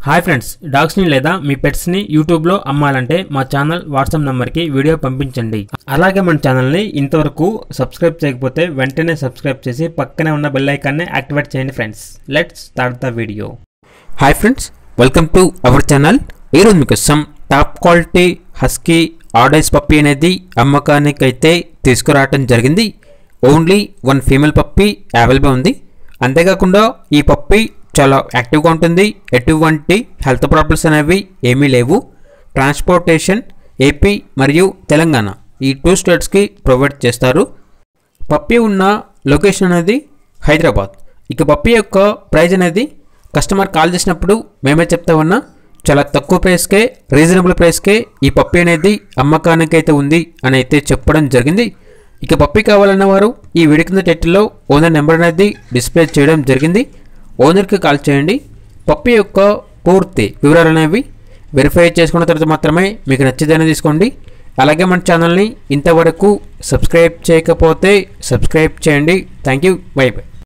Hi friends, డాగ్స్ని లేదా మీ పెట్స్ని యూట్యూబ్లో అమ్మాలంటే మా ఛానల్ వాట్సాప్ నెంబర్కి వీడియో పంపించండి. అలాగే మన ఛానల్ని ఇంతవరకు సబ్స్క్రైబ్ చేయకపోతే వెంటనే సబ్స్క్రైబ్ చేసి పక్కనే ఉన్న బెల్ ఐకాన్ని యాక్టివేట్ చేయండి friends. Let's start the video. Hi friends, welcome to our channel. ఈరోజు మీకోసం టాప్ క్వాలిటీ హస్కీ ఆర్డైస్ పప్పీ అనేది అమ్మకానికి అయితే తీసుకురావటం జరిగింది. Only one female puppy available ఉంది. అంతేకాకుండా ఈ పప్పీ చాలా యాక్టివ్గా ఉంటుంది. ఎటువంటి హెల్త్ ప్రాబ్లమ్స్ అనేవి ఏమీ లేవు. ట్రాన్స్పోర్టేషన్ ఏపీ మరియు తెలంగాణ ఈ 2 స్టేట్స్కి ప్రొవైడ్ చేస్తారు. పప్పీ ఉన్న లొకేషన్ అనేది హైదరాబాద్. ఇక పప్పీ యొక్క ప్రైజ్ అనేది కస్టమర్ కాల్ చేసినప్పుడు మేమే చెప్తా ఉన్నా చాలా తక్కువ ప్రైస్కే, రీజనబుల్ ప్రైస్కే ఈ పప్పీ అనేది అమ్మకానికి అయితే ఉంది అని అయితే చెప్పడం జరిగింది. ఇక పప్పీ కావాలన్న వారు ఈ వీడియో కింద టైటిల్లో ఓనర్ నెంబర్ అనేది డిస్ప్లే చేయడం జరిగింది. ఓనర్కి కాల్ చేయండి. పప్పీ యొక్క పూర్తి వివరాలు అనేవి వెరిఫై చేసుకున్న తర్వాత మాత్రమే మీకు నచ్చితేనే తీసుకోండి. అలాగే మన ఛానల్ని ఇంతవరకు సబ్స్క్రైబ్ చేయకపోతే సబ్స్క్రైబ్ చేయండి. Thank you. Bye by.